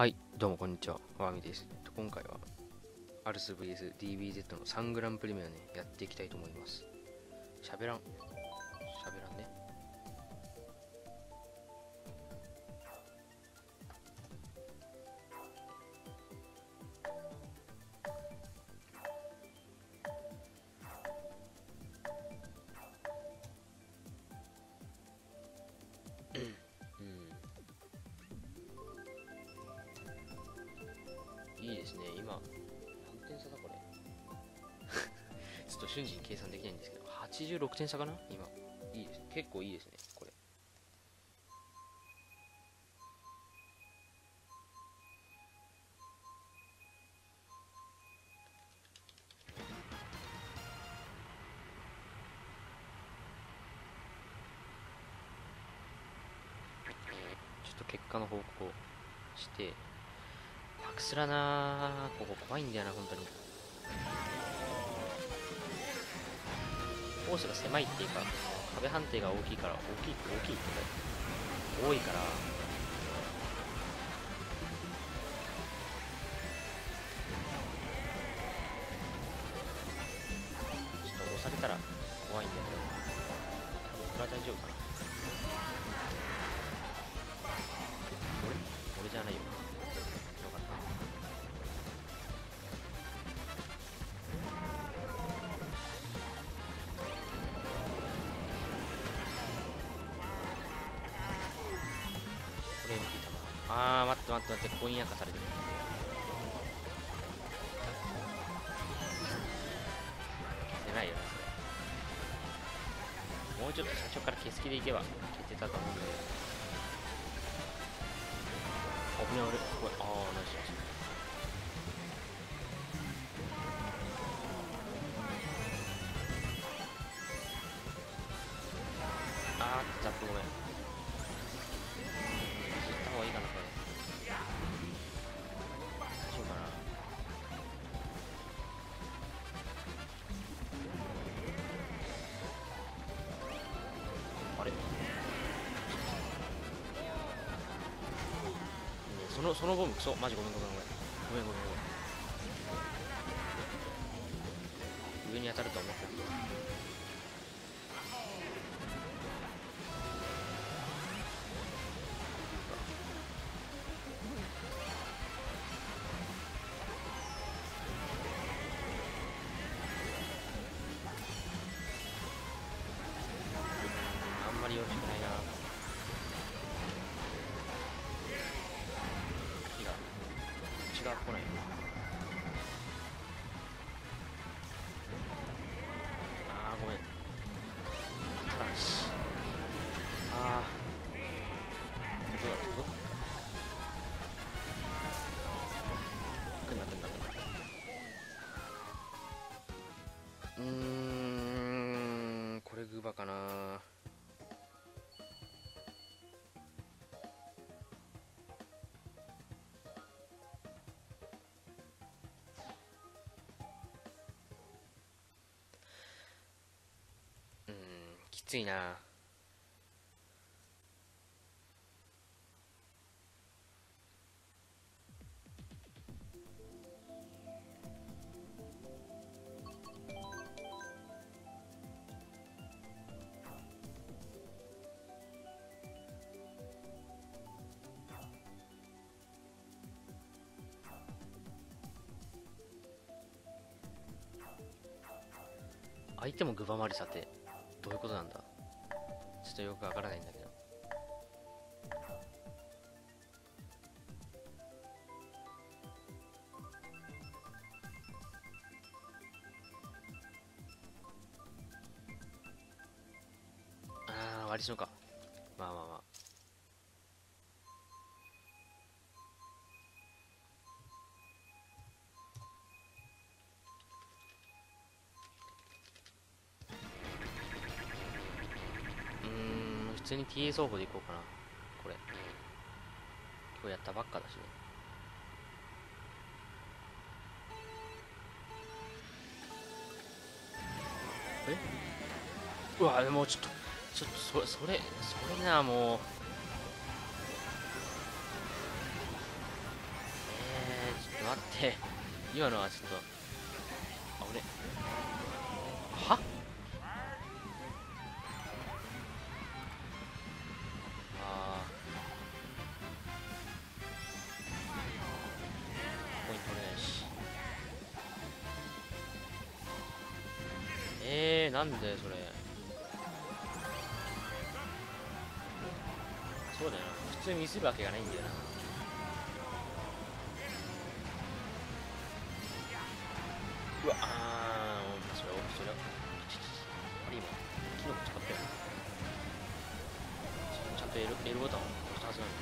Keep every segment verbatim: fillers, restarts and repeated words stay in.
はい、どうもこんにちは。わーみです。今回はアルス ブイエスディービーゼット のさんグランプリ目をね、やっていきたいと思います。喋らん。喋らんね。うん。いいですね。今、何点差だこれ。ちょっと瞬時に計算できないんですけど、はちじゅうろくてん差かな今。いいです。結構いいですね、これ。ちょっと結果の報告をして、パクスラなー、ここ怖いんだよな、本当に。コースが狭いっていうか、壁判定が大きいから、大きい、大きいってか、多いから、ちょっと押されたら怖いんだけど、これは大丈夫かな。俺俺じゃないよ。よかった。これ エムピー 玉。あー、待って待って待って、コイン焼かされてる。消せないよな、それ。もうちょっと最初から消す気でいけば消せたと思うんだけど。危ねえ、俺、これ、あー、ナイスナイス。あー、ザップごめん。消った方がいいかな、これ。大丈夫かな。あれ、ね、その、そのボムクソ。マジごめんごめんごめん。ごめんごめんごめん。上に当たるとは思ったけど。あんまりよろしくないな。火が、血が来ない。あー、ごめん。当たらんし。あー、どうだどうだ来んな来んな来んな。うーん、これグーバかな。うーん、きついな。相手もグバマリサってどういうことなんだ。ちょっとよくわからないんだけど。あー、割りそうか。まあまあまあ。うーん、普通に ティーエー 走法でいこうかな。これ。今日やったばっかだしね。えうわ、でもちょっと、ちょっと、それ、それ、それな、もう。 って今のはちょっと、あ、俺はあーポイント取れないし。えー、なんでそれ。そうだよな、普通にミスるわけがないんだよな。うわ、あー、それそれあれ今キノコ使ったよな。ちゃんと L, L ボタンを押したはずなんだ。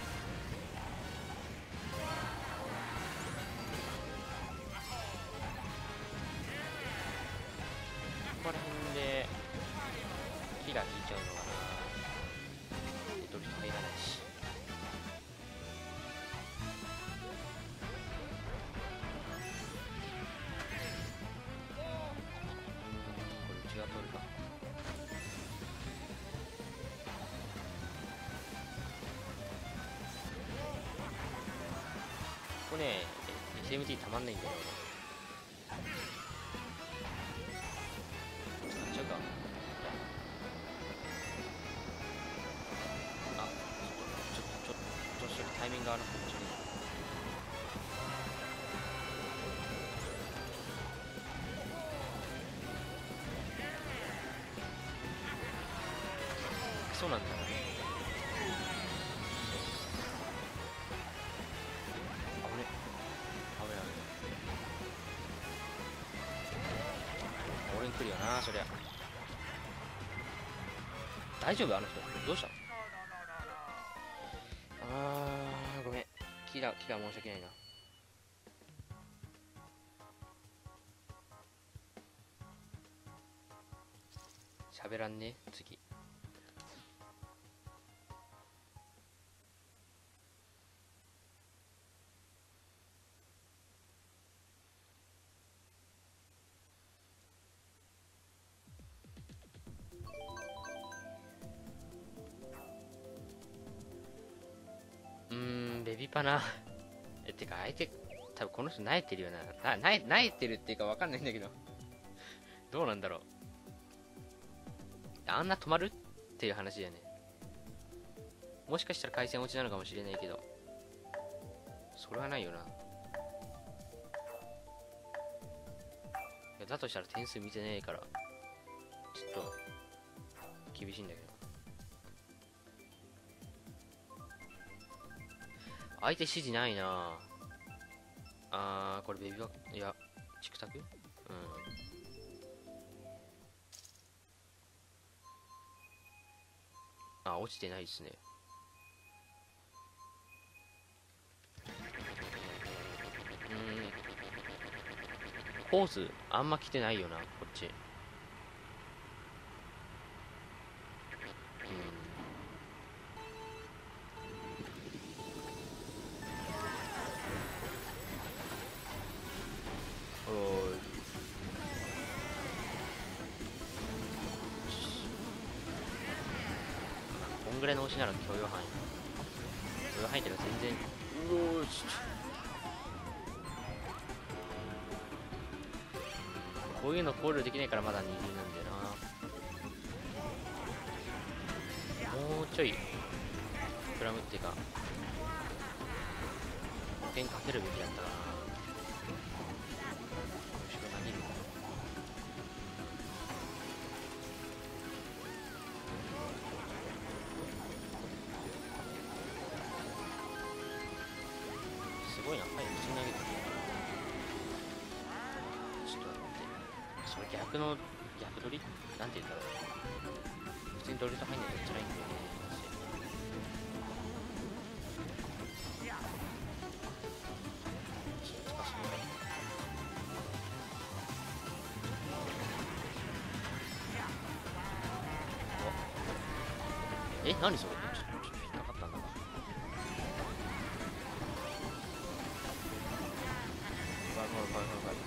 ここら辺で火が引いちゃうのかな。レトルト入らないし。これ内側取るか。ここね エスエムティー たまんないんだよね。使っちゃうか。あ、ちょっとちょっとちょっとちょっとタイミングが合わなくてちょっとそうなんだよね。危ね危ない危ない。俺に来るよなそりゃ。大丈夫あの人どうしたの。あーごめん、キラキラ申し訳ないな。喋らんね次。うーんベビパなえってか相手多分この人慣れてるよな。な慣れ慣れてるっていうかわかんないんだけどどうなんだろう。あんな止まるっていう話だよね。もしかしたら回線落ちなのかもしれないけどそれはないよな。いやだとしたら点数見てねえからちょっと厳しいんだけど。相手指示ないな。あーこれベビーバックいやチクタクうんあ落ちてないですね。うんコースあんま来てないよなこっち。うんおーいこんぐらいの押しなら許容範囲許容範囲っていうか全然うおーしこういうの考慮できないからまだにじゅうなんだよな。もうちょいプラムっていうか保険かけるべきだったかな。後ろ投げるすごいな、はい、普通に投げてる。ちょっと待って、それ逆の逆取りなんて言うんだろう。普通にドリルト入んないと辛いんだよね。え、何それちょっとちょっと引っかかったんだが。はいはいはいはいはい。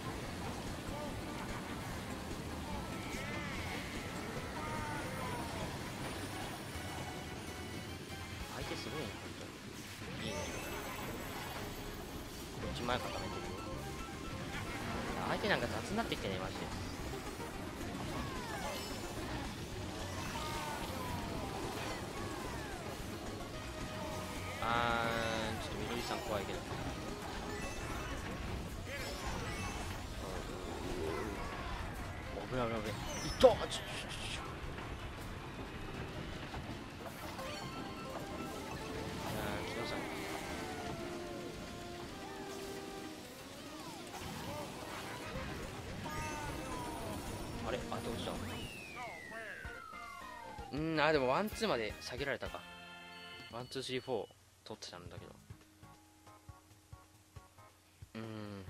相手すごいね、本当に。いいね。こっち前固めてるよ。 相手なんか雑になってきてね、マジで。あー、ちょっとみどりさん怖いけど。危ない危ない危ない。いったー、ちょちょちょちょ。あー、木戸さん。あれ、あ、どうしたの。うーん、あ、でもワンツーまで下げられたか。ワンツースリーフォー取ってたんだけど。うーん。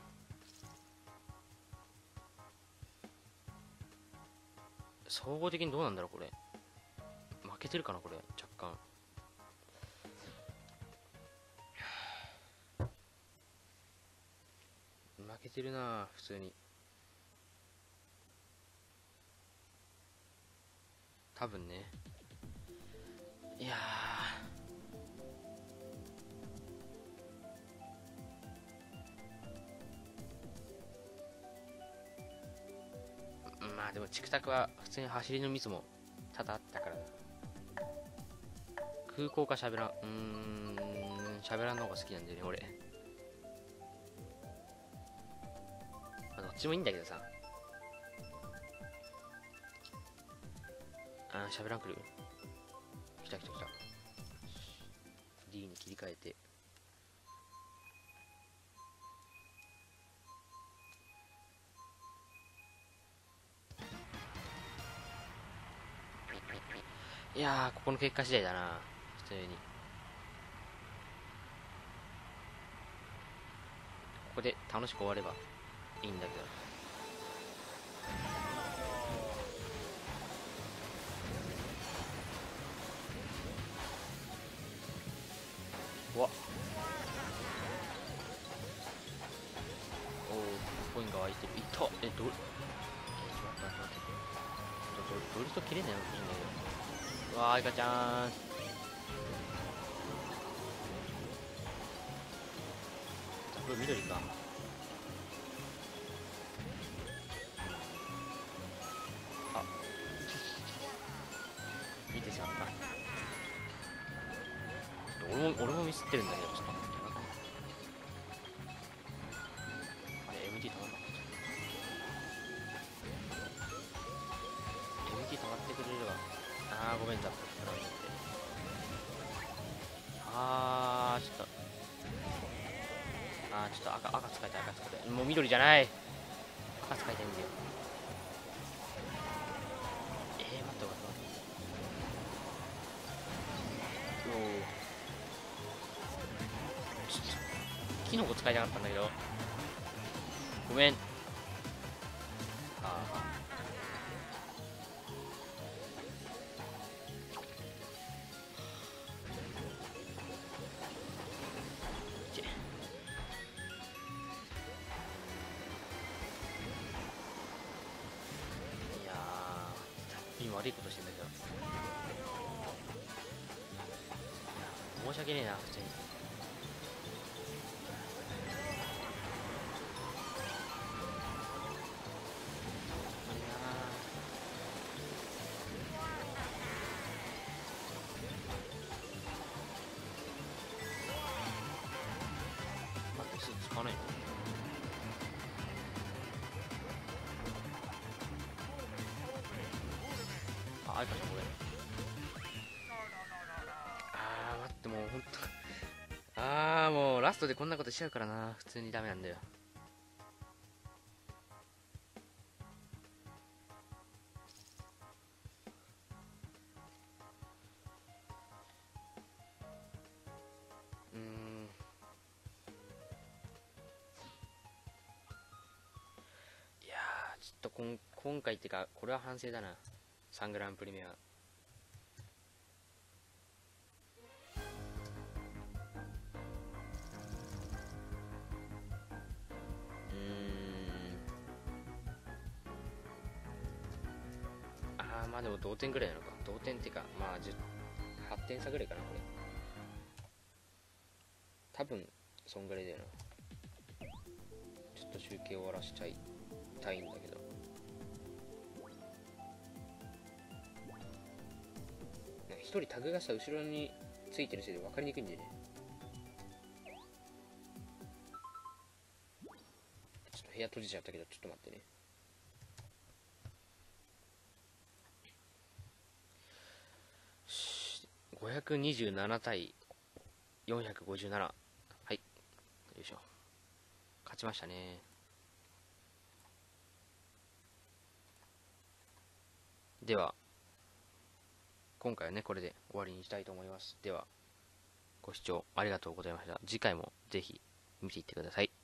総合的にどうなんだろう、これ。負けてるかな、これ、若干。負けてるな、普通に。多分ね。いやー、まあでもチクタクは普通に走りのミスも多々あったからな。空港かしゃべらん、うーん、しゃべらんの方が好きなんだよね、俺。まあ、どっちもいいんだけどさ。あー、しゃべらん来る。来た来た来た。D に切り替えて。いやー、ここの結果次第だな、普通に。ここで楽しく終わればいいんだけど。うわっ、おお、コインが空いてる。いった。え、ど、え、ちょっと待って待って待って。ど、ど、ドリフト切れないのかもしれないけど。うわー、イカちゃーん。これ緑か。あ、見てしまった。ちょっと俺も、俺もミスってるんだけど、ちょっと待って。あれ、エムディー 止まんなかった。エムディー 止まってくれれば。あー、ごめん、ザップ。あー、ちょっと。あー、ちょっと赤、赤使いたい、赤使いたい。もう緑じゃない。赤使いたいんだよ。えー、待って待って待って。おー。ちょっと、キノコ使いたかったんだけど。ごめん。あー。悪いことしてんだけど。申し訳ねえな、普通に。待って、スーツ使わないの。あ、あいかちゃんこれ。あー、待って、もうほんと。あー、もうラストでこんなことしちゃうからな。普通にダメなんだよ。うーん。いやー、ちょっとこん今回ってか、これは反省だな。サングランプリメは。うーん。あー、まあでも同点ぐらいなのか。同点ってか、まあじゅうはってん差ぐらいかな、これ。多分、そんぐらいだよな。ちょっと集計終わらしちゃいたいんだけど。なんか一人タグがさ、後ろについてるせいで分かりにくいんだよね。ちょっと部屋閉じちゃったけど、ちょっと待ってね。ごひゃくにじゅうなな対よんひゃくごじゅうなな。はい。よいしょ。勝ちましたね。では、今回はね、これで終わりにしたいと思います。では、ご視聴ありがとうございました。次回もぜひ見ていってください。